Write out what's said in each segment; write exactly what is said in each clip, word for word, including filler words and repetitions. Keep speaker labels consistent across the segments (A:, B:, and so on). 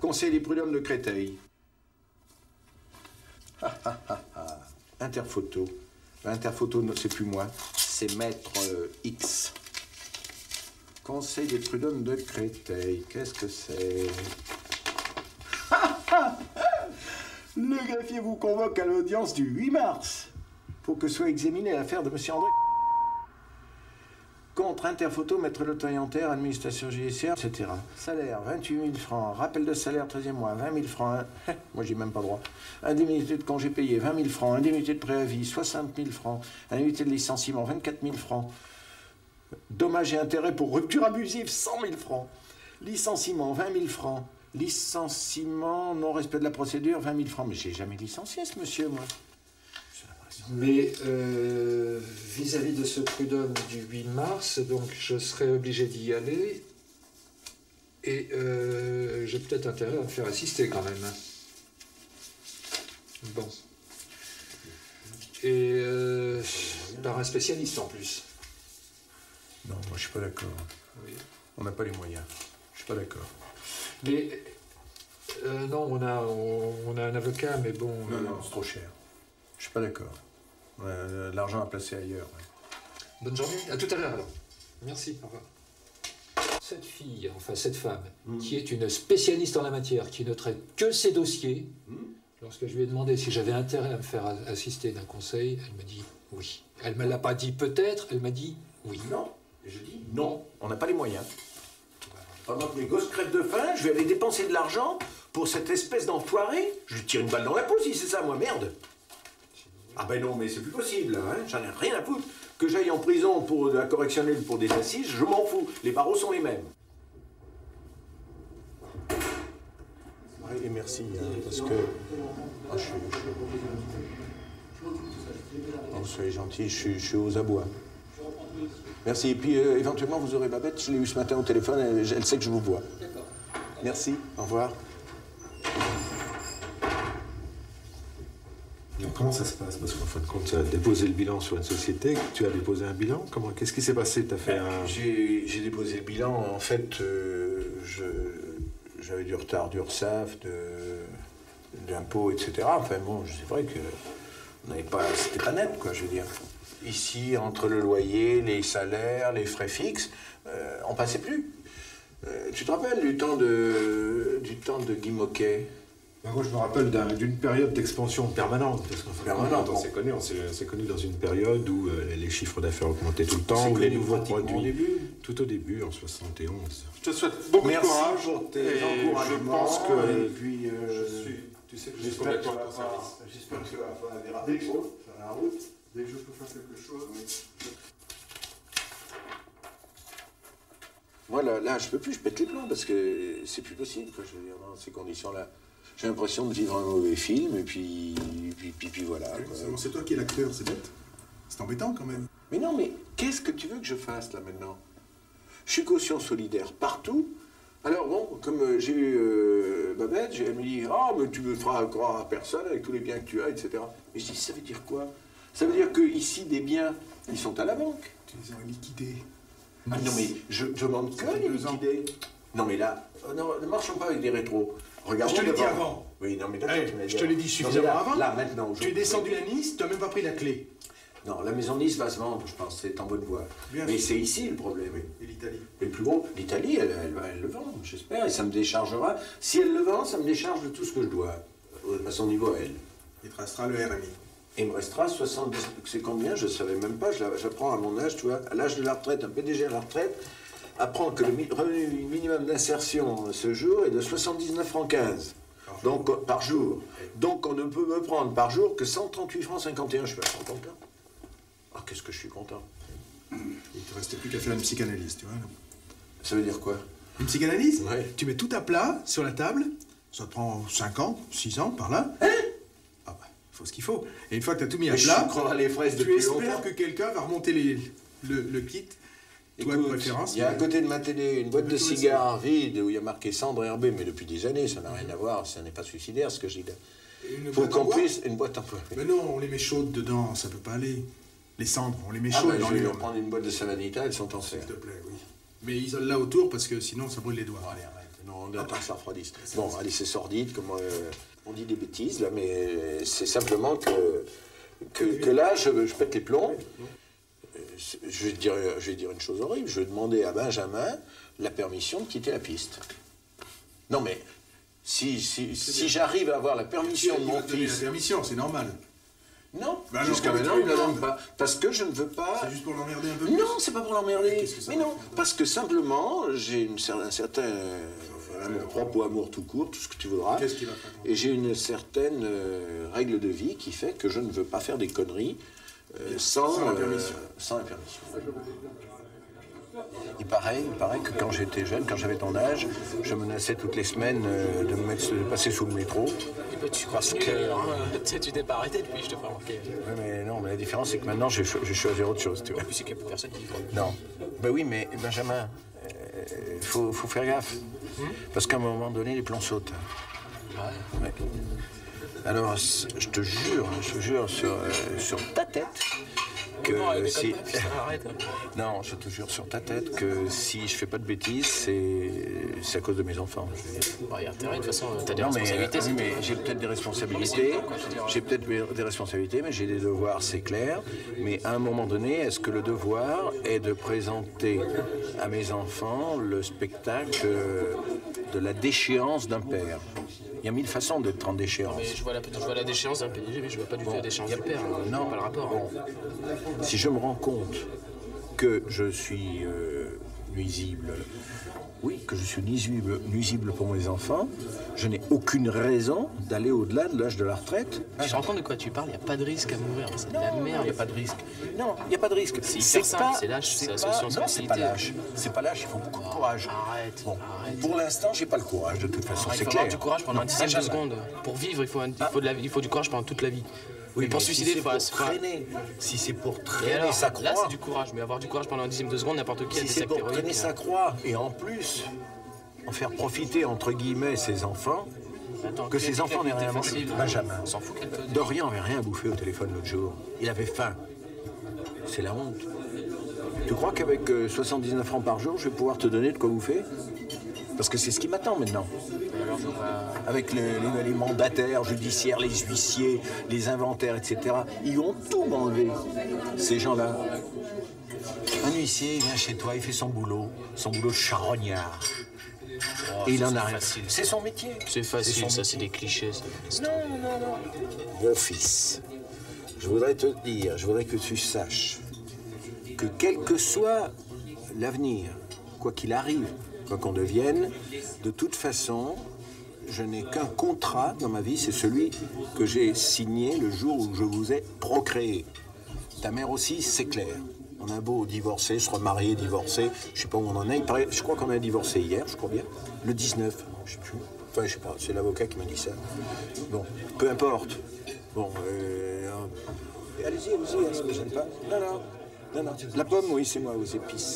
A: conseil des prud'hommes de Créteil. Ah, ah, ah, ah. Interphoto. Interphoto, c'est plus moi, c'est Maître euh, X. Conseil des prud'hommes de Créteil. Qu'est-ce que c'est? Le greffier vous convoque à l'audience du huit mars pour que soit examinée l'affaire de monsieur André. Contre Interphoto, maître notariataire, administration judiciaire, et cetera. Salaire, vingt-huit mille francs. Rappel de salaire, treizième mois, vingt mille francs. Moi, j'ai même pas droit. Indemnité de congé payé, vingt mille francs. Indemnité de préavis, soixante mille francs. Indemnité de licenciement, vingt-quatre mille francs. Dommages et intérêts pour rupture abusive, cent mille francs. Licenciement, vingt mille francs. Licenciement, non-respect de la procédure, vingt mille francs. Mais j'ai jamais licencié ce monsieur, moi.
B: Mais euh, vis-à-vis de ce prud'homme du huit mars, donc je serai obligé d'y aller. Et euh, j'ai peut-être intérêt à me faire assister quand même. Bon. Et euh, par un spécialiste en plus.
A: Non, moi je suis pas d'accord.
B: Oui.
A: On n'a pas les moyens. Je suis pas d'accord.
B: Mais euh, non, on a, on, on a un avocat, mais bon...
A: Non,
B: euh,
A: non, c'est trop cher. Je suis pas d'accord. Euh, L'argent à placer ailleurs. Ouais.
B: Bonne journée, à tout à l'heure alors. Merci, au revoir. Cette fille, enfin cette femme, mmh. qui est une spécialiste en la matière, qui ne traite que ses dossiers, mmh. lorsque je lui ai demandé si j'avais intérêt à me faire assister d'un conseil, elle me dit oui. Elle ne me l'a pas dit peut-être, elle m'a dit oui.
A: Non, et je dis non, on n'a pas les moyens. Pendant que mes gosses crèvent de faim, je vais aller dépenser de l'argent pour cette espèce d'enfoiré. Je lui tire une balle dans la peau si c'est ça, moi, merde. Ah ben non, mais c'est plus possible, hein. J'en ai rien à foutre. Que j'aille en prison pour de la correctionnelle pour des assises, je m'en fous. Les barreaux sont les mêmes. Oui, et merci, hein, parce que... Ah, je suis... Je... Oh, soyez gentil, je suis, je suis aux abois. Merci, et puis euh, éventuellement vous aurez Babette, je l'ai eu ce matin au téléphone, elle, elle sait que je vous vois. D'accord. Merci, au revoir.
C: Donc, comment ça se passe? Parce qu'en fin de compte, tu as déposé le bilan sur une société, tu as déposé un bilan. Comment? Qu'est-ce qui s'est passé? Tu as fait un...
A: J'ai déposé le bilan, en fait, euh, j'avais du retard d'URSSAF, d'impôts, et cetera. Enfin bon, c'est vrai que on n'avait pas, c'était pas net, quoi, je veux dire. Ici, entre le loyer, les salaires, les frais fixes, euh, on passait plus. Euh, tu te rappelles du temps de, du temps de Guy Moquet?
C: Ben moi, je me rappelle d'une période d'expansion permanente. Parce qu'en fait,
A: permanente,
C: on s'est connu, on s'est connu dans une période où euh, les chiffres d'affaires augmentaient tout le temps, où les nouveaux produits.
A: Au début.
C: Tout au début, en soixante et onze.
A: Je te souhaite beaucoup
C: Merci
A: de courage pour tes encouragements.
C: Je pense que.
A: Et puis, euh,
C: je suis. Tu sais que je suis
A: j'espère que tu
C: complètement
A: vas pas. J'espère que tu vas pas déraper
C: Dès que je-
A: sur la route.
C: Dès que je peux faire quelque chose. Oui.
A: Moi, là, là, je peux plus, je pète les plombs parce que c'est plus possible, quoi, je veux dire, dans ces conditions-là. J'ai l'impression de vivre un mauvais film, et puis, puis, puis, puis voilà.
C: Oui,
A: quoi.
C: c'est toi qui es l'acteur, c'est bête. C'est embêtant quand même.
A: Mais non, mais qu'est-ce que tu veux que je fasse, là, maintenant? Je suis caution solidaire partout. Alors, bon, comme euh, j'ai eu euh, Babette, elle me dit « Ah, mais tu me feras croire à personne avec tous les biens que tu as, et cetera » Mais je dis « Ça veut dire quoi? Ça veut dire qu'ici, des biens, ils sont à la banque. »
C: Tu les as liquidés.
A: Ah non, mais je demande que les liquider. Non, mais là, euh, non, ne marchons pas avec des rétros. Regardons
D: Je te l'ai dit
A: devant.
D: avant.
A: Oui, non, mais d'accord,
D: Hey,
A: tu m'as dit
D: je te l'ai
A: avant.
D: dit
A: Non,
D: suffisamment
A: mais là,
D: avant.
A: Là, maintenant,
D: Tu es
A: aujourd'hui.
D: descendu à Nice, tu n'as même pas pris la clé.
A: Non, la maison Nice va se vendre, je pense, c'est en bonne voie.
C: Bien
A: Mais
C: sûr.
A: c'est ici le problème.
C: Et l'Italie.
A: Et le plus gros, l'Italie, elle, elle, elle le vend, j'espère, et ça me déchargera. Si elle le vend, ça me décharge de tout ce que je dois, à son niveau à elle.
C: Il te restera le R M I.
A: Et il me restera soixante-dix, c'est combien? Je ne savais même pas, j'apprends à mon âge, tu vois, à l'âge de la retraite, un P D G à la retraite, apprend que le mi- revenu minimum d'insertion ce jour est de soixante-dix-neuf francs quinze. Donc, euh, par jour. Donc, on ne peut me prendre par jour que cent trente-huit francs cinquante et un. Je suis pas content. Ah, qu'est-ce que je suis content.
C: Il te restait plus qu'à faire une psychanalyse, tu vois.
A: Ça veut dire quoi?
C: Une psychanalyse?
A: Ouais.
C: Tu mets tout à plat sur la table, ça te prend cinq ans, six ans, par là.
A: Hein?
C: Ah bah, il faut ce qu'il faut. Et une fois que tu as tout mis à
A: Mais je
C: plat,
A: sucrerai les fraises
C: tu
A: depuis
C: espères
A: longtemps.
C: que quelqu'un va remonter les, le, le kit, toi de
A: Écoute,
C: préférence.
A: il y a à
C: mais-
A: côté de ma télé une boîte de
C: Plutôt
A: cigares vide où il y a marqué cendre herbée, mais depuis des années, ça n'a rien à voir, ça n'est pas suicidaire ce que je dis là.
C: Une
A: Faut
C: boîte en
A: qu'on
C: bois?
A: puisse. Une boîte en bois.
C: Mais non, on les met chaudes dedans, ça peut pas aller. Les cendres, on les met
A: Ah
C: chaudes
A: bah,
C: dans
A: je vais
C: les
A: leur prendre une boîte de Savanita, elles sont en
C: S'il
A: serre.
C: te plaît, oui. Mais isole-la autour parce que sinon ça brûle les doigts.
A: Allez, arrête. Non, Non, on attend que ça refroidisse. Bon, allez, c'est sordide, comme euh, on dit des bêtises, là, mais c'est simplement que, que, que là, je, je pète les plombs. Je vais, dire, je vais dire une chose horrible, je vais demander à Benjamin la permission de quitter la piste. Non, mais si, si, si j'arrive à avoir la permission de mon fils...
D: La permission, c'est normal.
A: Non,
D: bah
A: jusqu'à maintenant, il ne la donne pas. Parce que je ne veux pas...
D: C'est juste pour l'emmerder un peu plus?
A: Non, c'est pas pour l'emmerder. Mais non,
D: fait?
A: parce que simplement, j'ai une, un certain amour propre ou amour tout court, tout ce que tu voudras.
D: Qu'est-ce qui va faire?
A: Et j'ai une certaine euh, règle de vie qui fait que je ne veux pas faire des conneries euh, sans,
D: sans la
A: euh,
D: permission.
A: sans la permission. Il paraît, il paraît que quand j'étais jeune, quand j'avais ton âge, je menaçais toutes les semaines euh, de me mettre, de passer sous le métro.
E: Et bah, tu parce que hein, tu t'es pas arrêté depuis, je te fais remarquer.
A: Oui, mais non, mais la différence, c'est que maintenant, j'ai choisi autre chose, tu vois.
E: Et puis c'est qu'il n'y a plus personne qui voit.
A: Non. Ben oui, mais Benjamin, il euh, faut, faut faire gaffe. Hum? Parce qu'à un moment donné, les plombs sautent.
E: Ouais.
A: Ouais. Alors, je te jure, je te jure sur, euh, sur ta tête que
E: non,
A: si...
E: Pas, ça, arrête, hein.
A: Non, je te jure sur ta tête que si je fais pas de bêtises, c'est à cause de mes enfants.
E: Il bah, y a intérêt, de toute façon, t'as des
A: non,
E: responsabilités.
A: Mais, mais j'ai peut-être des responsabilités, j'ai peut-être des responsabilités, mais j'ai des devoirs, c'est clair. Mais à un moment donné, est-ce que le devoir est de présenter à mes enfants le spectacle de la déchéance d'un père? Il y a mille façons d'être en déchéance.
E: Mais je vois la, je vois la déchéance d'un P D G, mais je vois pas du tout bon, la déchéance du père. Hein.
A: Non,
E: pas le rapport.
A: Bon. Si je me rends compte que je suis euh, nuisible, oui, que je suis nuisible, nuisible pour mes enfants, je n'ai aucune raison d'aller au-delà de l'âge de la retraite.
E: Tu te rends compte de quoi tu parles? Il n'y a pas de risque à mourir, c'est de la merde.
A: Il n'y a pas de risque. Non, il n'y a pas de risque.
E: C'est simple, c'est lâche, c'est l'association de
A: Non, c'est pas lâche. C'est pas lâche, il faut beaucoup de courage.
E: Arrête,
A: bon,
E: arrête.
A: Pour l'instant, j'ai pas le courage, de toute façon, c'est clair.
E: Il faut avoir du courage pendant un dixième de seconde. Pour vivre, il faut, un, il, faut de la, il faut du courage pendant toute la vie. Oui, mais pour mais suicider, il faut...
A: Si c'est pour traîner, si c'est pour traîner
E: alors,
A: sa croix...
E: Là, c'est du courage, mais avoir du courage pendant un dixième de seconde, n'importe qui a
A: si
E: des
A: c'est pour traîner
E: hein.
A: sa croix, et en plus, en faire profiter, entre guillemets, ses enfants, attends, que ses enfants n'aient rien à manger. Benjamin,
E: on s'en fout qu'elle peut...
A: Dorian avait rien à bouffer au téléphone l'autre jour. Il avait faim. C'est la honte. Tu crois qu'avec euh, soixante-dix-neuf francs par jour, je vais pouvoir te donner de quoi bouffer? Parce que c'est ce qui m'attend maintenant.
E: Alors, va...
A: Avec les, les, les mandataires judiciaires, les huissiers, les inventaires, et cetera. Ils vont tout m'enlever, ces gens-là. Un huissier, il vient chez toi, il fait son boulot, son boulot charognard. Oh, et il en a rien. C'est son métier.
E: C'est facile, ça, c'est des clichés. Ça.
A: Non, non, non. Mon fils, je voudrais te dire, je voudrais que tu saches que quel que soit l'avenir, quoi qu'il arrive, quoi qu'on devienne, de toute façon, je n'ai qu'un contrat dans ma vie, c'est celui que j'ai signé le jour où je vous ai procréé. Ta mère aussi, c'est clair. On a beau divorcer, se remarier, divorcer, je sais pas où on en est. Il paraît, je crois qu'on a divorcé hier, je crois bien. Le dix-neuf, je sais plus. Enfin, je sais pas, c'est l'avocat qui m'a dit ça. Bon, peu importe. Bon, euh... allez-y, allez-y, hein, ça ne me gêne pas. Non, non, non, non. La pomme, oui, c'est moi, aux épices.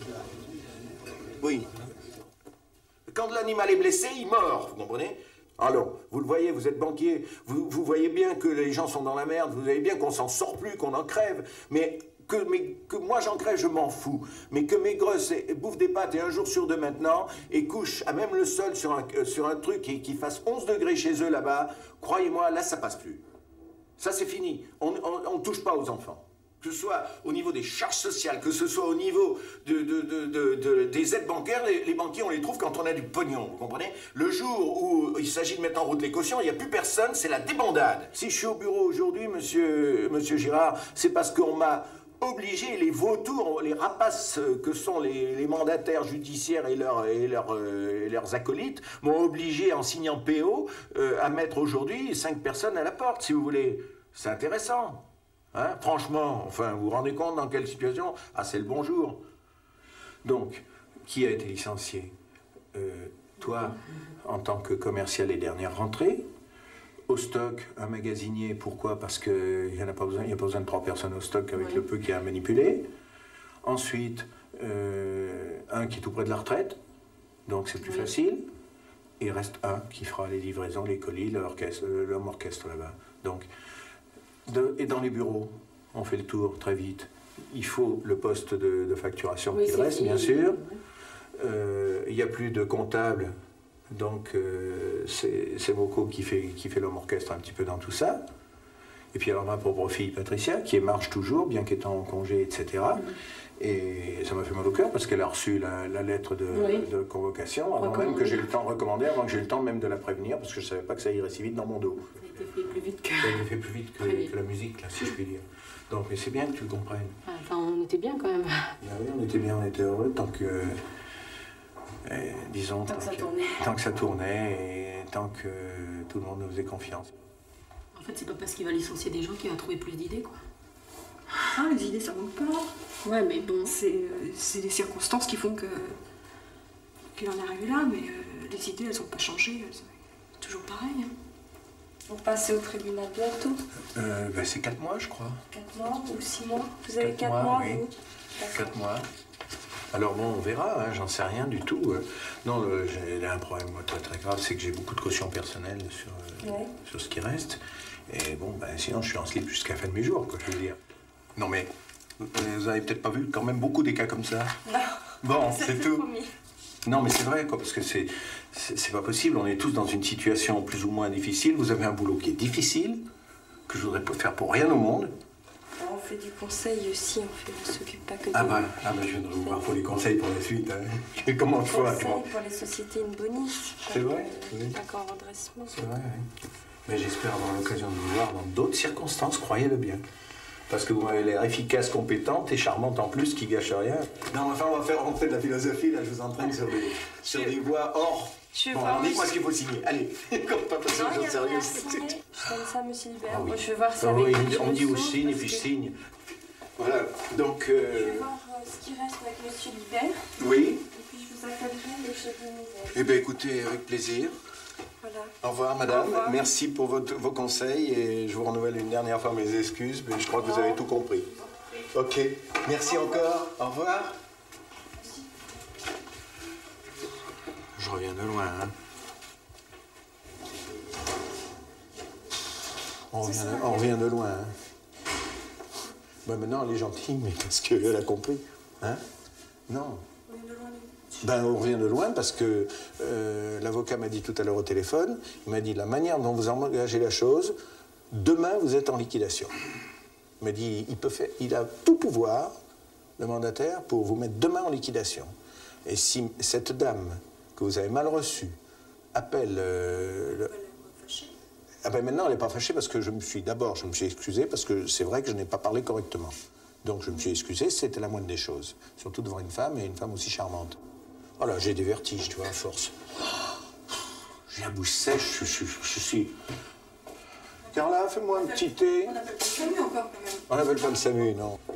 A: Oui. Quand l'animal est blessé, il mord, vous comprenez? Alors, vous le voyez, vous êtes banquier, vous, vous voyez bien que les gens sont dans la merde, vous voyez bien qu'on s'en sort plus, qu'on en crève, mais que, mais, que moi j'en crève, je m'en fous. Mais que mes grosses bouffent des pâtes et un jour sur deux maintenant, et couchent à même le sol sur un, euh, sur un truc qui, qui fasse onze degrés chez eux là-bas, croyez-moi, là ça passe plus. Ça c'est fini, on ne touche pas aux enfants. Que ce soit au niveau des charges sociales, que ce soit au niveau de, de, de, de, de, des aides bancaires, les, les banquiers, on les trouve quand on a du pognon, vous comprenez? Le jour où il s'agit de mettre en route les cautions, il n'y a plus personne, c'est la débandade. Si je suis au bureau aujourd'hui, monsieur, monsieur Girard, c'est parce qu'on m'a obligé, les vautours, les rapaces que sont les, les mandataires judiciaires et, leur, et, leur, euh, et leurs acolytes, m'ont obligé, en signant P O, euh, à mettre aujourd'hui cinq personnes à la porte, si vous voulez. C'est intéressant. Hein? Franchement, enfin, vous vous rendez compte dans quelle situation? Ah, c'est le bonjour. Donc, qui a été licencié? euh, Toi, en tant que commercial les dernières rentrées. Au stock, un magasinier. Pourquoi? Parce qu'il n'y a pas besoin, il n'y a pas besoin de trois personnes au stock avec oui. le peu qu'il y a à manipuler. Ensuite, euh, un qui est tout près de la retraite, donc c'est plus oui. facile. Et il reste un qui fera les livraisons, les colis, l'orchestre, l'homme orchestre là-bas. Donc, De, et dans les bureaux, on fait le tour très vite. Il faut le poste de, de facturation oui, qui reste, bien sûr. Il euh, n'y a plus de comptable Donc euh, c'est Moko qui fait, qui fait l'homme orchestre un petit peu dans tout ça. Et puis alors ma propre fille Patricia, qui marche toujours, bien qu'étant en congé, et cetera. Mmh. Et ça m'a fait mal au cœur parce qu'elle a reçu la, la lettre de, oui. de convocation avant même que j'ai eu le temps de recommander, avant que j'ai eu le temps même de la prévenir, parce que je ne savais pas que ça irait si vite dans mon dos.
F: Ça a été fait plus vite que...
A: Ça a été fait plus vite que, vite. que la musique, là, si je puis dire. Donc, mais c'est bien que tu le comprennes.
F: Enfin, on était bien quand même.
A: Ben oui, on était bien, on était heureux tant que... Eh, disons,
F: tant, tant,
A: que
F: ça tournait.
A: tant que ça tournait et tant que tout le monde nous faisait confiance.
F: En fait, c'est pas parce qu'il va licencier des gens qu'il va trouver plus d'idées, quoi.
G: Ah, les idées, ça manque pas.
F: Ouais, mais bon...
G: C'est les circonstances qui font que qu'il en est arrivé là, mais euh, les idées, elles ont pas changé. C'est toujours pareil. Hein.
H: Vous passez au tribunal bientôt?
A: euh, ben, C'est quatre mois, je crois.
H: Quatre mois ou six mois? Vous avez quatre, quatre
A: mois,
H: mois,
A: oui.
H: vous?
A: Quatre mois. Alors bon, on verra, hein, j'en sais rien du tout. Non, j'ai un problème moi, très très grave, c'est que j'ai beaucoup de caution personnelle sur, ouais. sur ce qui reste. Et bon, ben, sinon je suis en slip jusqu'à la fin de mes jours, quoi, je veux dire. Non mais, vous avez peut-être pas vu quand même beaucoup des cas comme ça?
H: Non.
A: Bon, c'est tout.
H: Promis.
A: Non mais c'est vrai, quoi, parce que c'est c'est pas possible, on est tous dans une situation plus ou moins difficile. Vous avez un boulot qui est difficile, que je voudrais pas faire pour rien au monde.
H: On fait du conseil aussi, on fait, on s'occupe pas que de...
A: Ah bah, ah bah je viens de vous voir pour les conseils pour la suite. Hein. Comment je fais?
H: Conseil pour les sociétés une bonus.
A: C'est vrai,
H: euh,
A: oui.
H: Pas qu'en redressement.
A: C'est vrai, oui. Mais j'espère avoir l'occasion de vous voir dans d'autres circonstances, croyez-le bien. Parce que vous avez l'air efficace, compétente et charmante en plus, qui gâche rien. Non, enfin, on va faire rentrer de la philosophie, là, je vous entraîne sur des, sur des voies hors.
H: Je
A: bon, alors dites-moi ce qu'il faut signer. Allez, comme pas possible,
H: j'en
A: sérieux.
H: Je donne ça, monsieur Libert.
A: Ah oui.
H: Moi, je vais voir ça
A: ah,
H: avec
A: oui, on dit où je signe et puis je signe. Voilà, donc... Euh...
H: Je vais voir euh, ce qui reste avec monsieur Libert.
A: Oui.
H: Et puis je vous appellerai dès que j'ai des nouvelles.
A: Eh bien, écoutez, avec plaisir.
H: Voilà.
A: Au revoir, madame.
H: Au revoir.
A: Merci pour votre, vos conseils et je vous renouvelle une dernière fois mes excuses, mais je crois que vous avez tout compris. Ok. Merci encore. Au revoir.
H: Merci.
A: Je reviens de loin, hein. On revient, de, on revient de loin, hein. Ben maintenant, elle est gentille, mais parce qu'elle a compris, hein. Non. Ben, on revient de loin parce que euh, l'avocat m'a dit tout à l'heure au téléphone, il m'a dit la manière dont vous engagez la chose, demain vous êtes en liquidation. Il m'a dit il, peut faire, il a tout pouvoir, le mandataire, pour vous mettre demain en liquidation. Et si cette dame que vous avez mal reçue appelle... Euh, le... Ah ben maintenant elle n'est pas fâchée parce que je me suis d'abord je me suis excusé parce que c'est vrai que je n'ai pas parlé correctement. Donc je me suis excusé, c'était la moindre des choses. Surtout devant une femme et une femme aussi charmante. Oh là, j'ai des vertiges, tu vois, à force. J'ai la bouche sèche, je, je, je, je suis... Carla, fais-moi un petit thé.
G: On appelle pas le SAMU encore, quand même.
A: On n'appelle pas le SAMU, non.